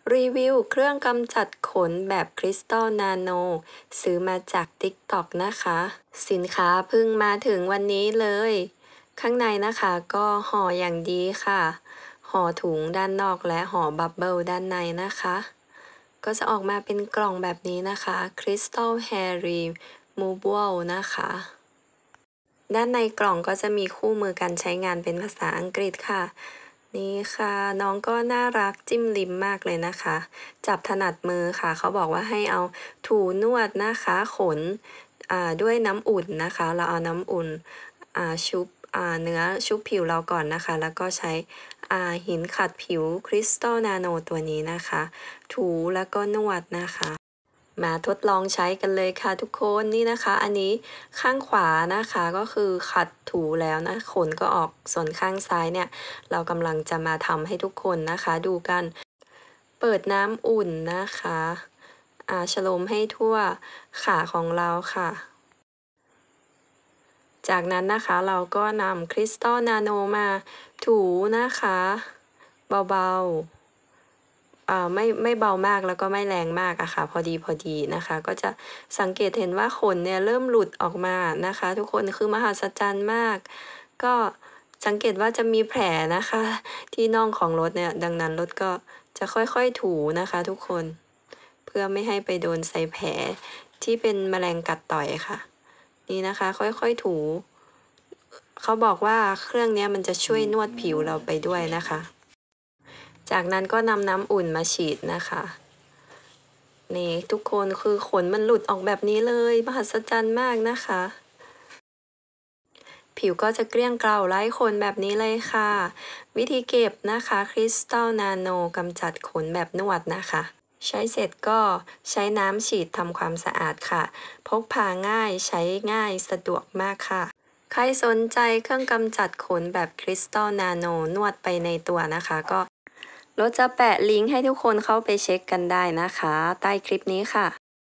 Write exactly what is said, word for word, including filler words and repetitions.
รีวิวเครื่องกำจัดขนแบบคริสตัลนาโนซื้อมาจาก ติ๊กต็อก นะคะ สินค้าเพิ่งมาถึงวันนี้เลย ข้างในนะคะก็ห่ออย่างดีค่ะ ห่อถุงด้านนอกและห่อบับเบิลด้านในนะคะ ก็จะออกมาเป็นกล่องแบบนี้นะคะ Crystal Hair Removal นะคะ ด้านในกล่องก็จะมีคู่มือการใช้งานเป็นภาษาอังกฤษค่ะนี่ค่ะน้องก็น่ารักจิ้มลิ้มมากเลยนะคะ จับถนัดมือค่ะเขาบอกว่าให้เอาถูนวดนะคะขนด้วยน้ำอุ่นนะคะเราเอาน้ำอุ่นชุบเนื้อชุบผิวเราก่อนนะคะแล้วก็ใช้หินขัดผิวคริสตัลนาโนตัวนี้นะคะถูแล้วก็นวดนะคะมาทดลองใช้กันเลยค่ะทุกคนนี่นะคะอันนี้ข้างขวานะคะก็คือขัดถูแล้วนะขนก็ออกส่วนข้างซ้ายเนี่ยเรากำลังจะมาทำให้ทุกคนนะคะดูกันเปิดน้ำอุ่นนะคะอาชโลมให้ทั่วขาของเราค่ะจากนั้นนะคะเราก็นำคริสตัลนาโนมาถูนะคะเบาๆอ่าไม่ไม่เบามากแล้วก็ไม่แรงมากอะค่ะพอดีพอดีนะคะก็จะสังเกตเห็นว่าขนเนี่ยเริ่มหลุดออกมานะคะทุกคนคือมหัศจรรย์มากก็สังเกตว่าจะมีแผลนะคะที่น่องของรถเนี่ยดังนั้นรถก็จะค่อยๆถูนะคะทุกคนเพื่อไม่ให้ไปโดนใส่แผลที่เป็นแมลงกัดต่อยค่ะนี่นะคะค่อยๆถูเขาบอกว่าเครื่องนี้มันจะช่วยนวดผิวเราไปด้วยนะคะจากนั้นก็นำน้ำอุ่นมาฉีดนะคะนี่ทุกคนคือขนมันหลุดออกแบบนี้เลยมหัศจรรย์มากนะคะผิวก็จะเกลี้ยงเกลาไร้ขนแบบนี้เลยค่ะวิธีเก็บนะคะคริสตัลนาโนกำจัดขนแบบนวดนะคะใช้เสร็จก็ใช้น้ำฉีดทำความสะอาดค่ะพกพาง่ายใช้ง่ายสะดวกมากค่ะใครสนใจเครื่องกำจัดขนแบบคริสตัลนาโนนวดไปในตัวนะคะก็เราจะแปะลิงก์ให้ทุกคนเข้าไปเช็คกันได้นะคะใต้คลิปนี้ค่ะ